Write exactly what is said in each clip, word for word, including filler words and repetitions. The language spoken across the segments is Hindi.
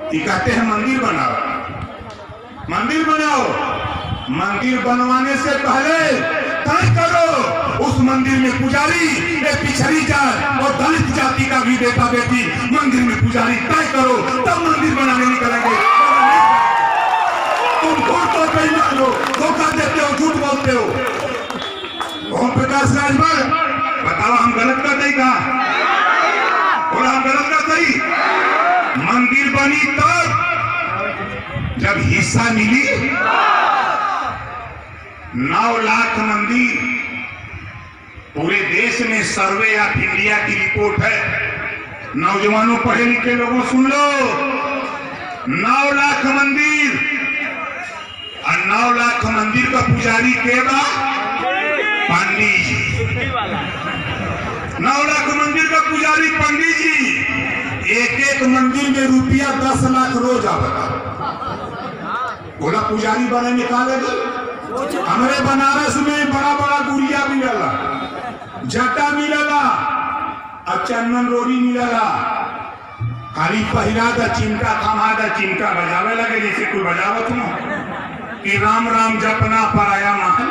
ये कहते हैं मंदिर बनाओ, मंदिर बनाओ। मंदिर बनवाने से पहले तय करो उस मंदिर में पुजारी एक पिछड़ी जात और दलित जाति का भी बेटा बेटी मंदिर में पुजारी तय करो, तब मंदिर बनाने निकलेंगे। तुम झूठ तो बेईमान हो, धोखा देते हो, झूठ बोलते हो। ओम प्रकाश राजभर बताओ हम गलत कर दें क्या? बोला हम गलत कर दें? मंदिर बनी तब जब हिस्सा मिली। नौ लाख मंदिर पूरे देश में सर्वे ऑफ इंडिया की रिपोर्ट है। नौजवानों पढ़े लिखे लोगों सुन लो, नौ लाख मंदिर और नौ लाख मंदिर का पुजारी के बा पंडित जी। नौ लाख मंदिर का पुजारी पंडित जी, एक एक मंदिर में रुपया दस लाख रोज आवता। बोला पुजारी बने निकालेगा। हमारे बनारस में बड़ा बड़ा गुड़िया मिलेला, जटा मिलेला और चंदन रोड़ी मिलेला। खाली पहिरा दा चिमटा थमा दा चिमटा बजावे लगे जैसे कोई बजावत ना कि राम राम जपना पराया महल।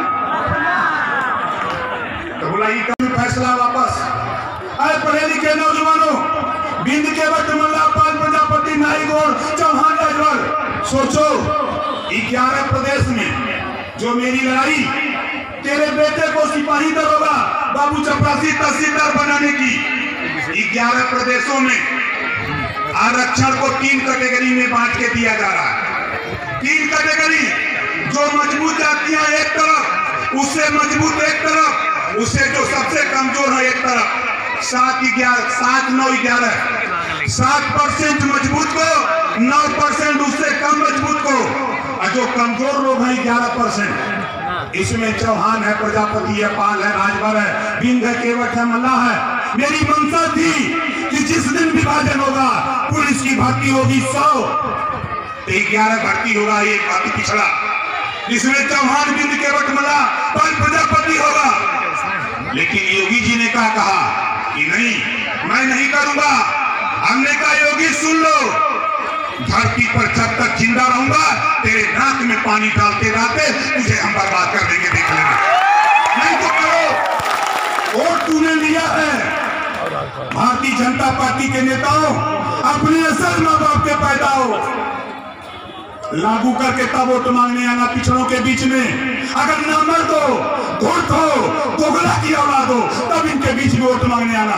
तो बोला ये कभी फैसला वापस। अरे पढ़े लिखे नौजवानों, बिंद के वक्त मल्ला पाल प्रजापति नाईगौर चौहान राजभर सोचो, ग्यारह प्रदेश में जो मेरी लड़ाई तेरे बेटे को सिपाही दरोगा बाबू चपरासी तहसीलदार बनाने की, ग्यारह प्रदेशों में आरक्षण को तीन कैटेगरी में बांट के दिया जा रहा है। तीन कैटेगरी, जो मजबूत जातियां एक तरफ, उससे मजबूत एक तरफ, उससे जो सबसे कमजोर है एक तरफ। सात ग्यारह सात नौ ग्यारह सात परसेंट मजबूत को, नौ परसेंट उससे कम मजबूत को, और जो कमजोर लोग हैं ग्यारह परसेंट। इसमें चौहान है, प्रजापति है, पाल है, राजभर है, बिंद है, केवट है, मल्ला है। मेरी मंशा थी कि जिस दिन विभाजन होगा पुलिस की भर्ती होगी सौ, ग्यारह भर्ती होगा एक बाकी पिछड़ा, जिसमें चौहान, बिंद, केवट, मल्ला, पाल, प्रजापति होगा। लेकिन योगी जी ने क्या कहा कि नहीं, मैं नहीं करूंगा। हमने कहा योगी सुन लो, धरती पर जब तक जिंदा रहूंगा तेरे नाक में पानी डालते डालते तुझे हम बर्बाद कर देंगे, देख लेना। नहीं तो करो। वोट तूने लिया है भारतीय जनता पार्टी के नेताओं, अपने असल माँ बाप के पैदा हो, लागू करके तब वोट मांगने आना पिछड़ों के बीच में। अगर नामर्द हो, धूर्त हो, दोगला की औलाद हो, तब इनके बीच में वोट मांगने आना।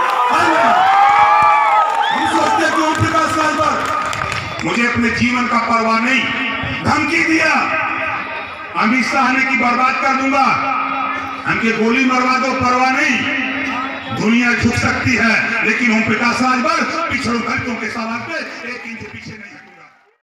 हम सोचते कि ओम प्रकाश राजभर मुझे अपने जीवन का परवाह नहीं, धमकी दिया अमित शाह ने की बर्बाद कर दूंगा, हमके गोली मरवा दो, परवाह नहीं। दुनिया झुक सकती है लेकिन ओम प्रकाश राजभर पिछड़ों दलितों के सवाल पे एक इंच पीछे नहीं।